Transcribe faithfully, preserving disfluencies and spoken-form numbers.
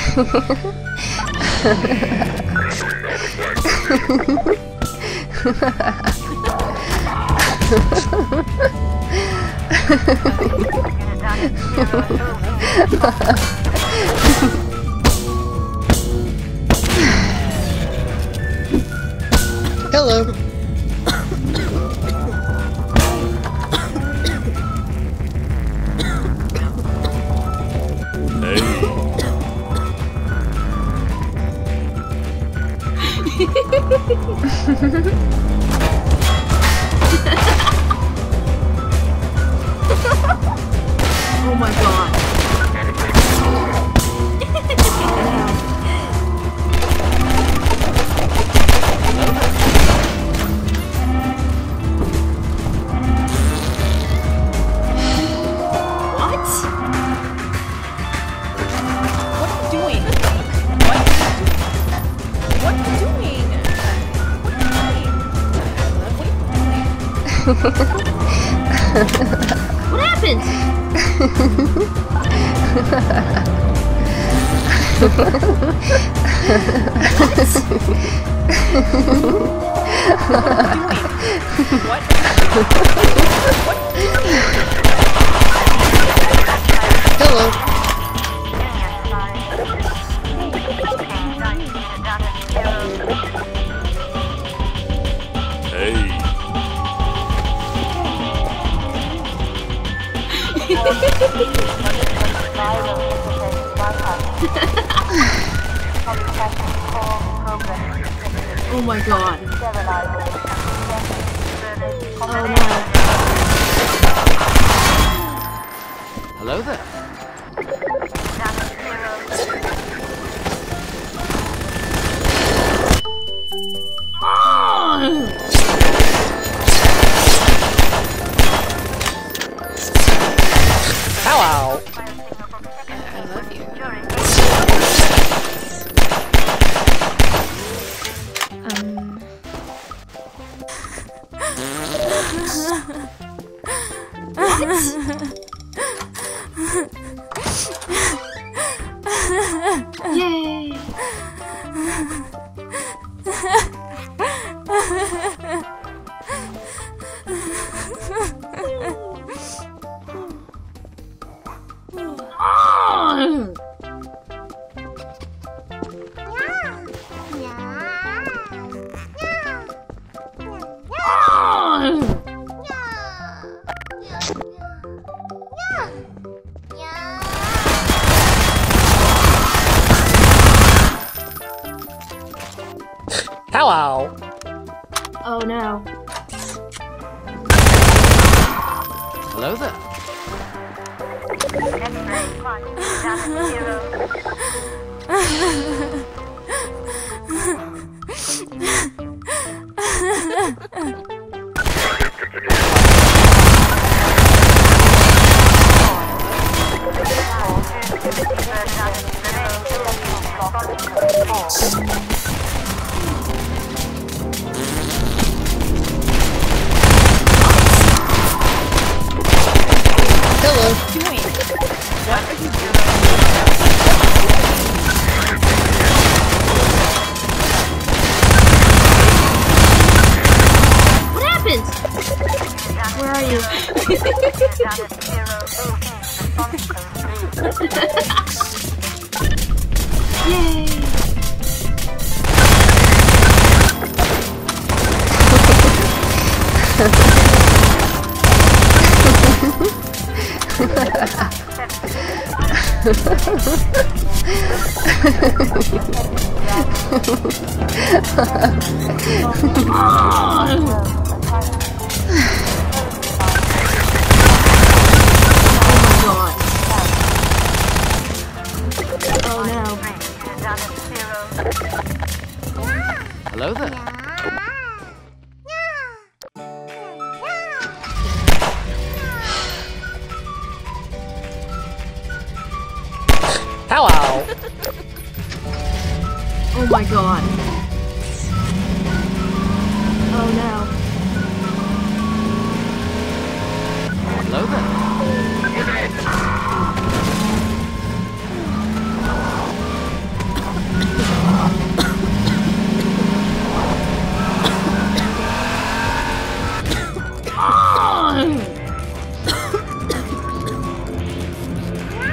Hello. Oh my god. What? What are you doing? What? What are you doing? What are you doing? What happened? What? What? Hello. Hey. Oh my god. Oh no. Hello there. Hello. I love you. Um. What? Yay! Hello. Oh no. Hello there. Hello. Doing? What are you doing? What happened? Where are you? Yay! Oh no. Hello there. Hello. Oh my god. Oh no. Hello there.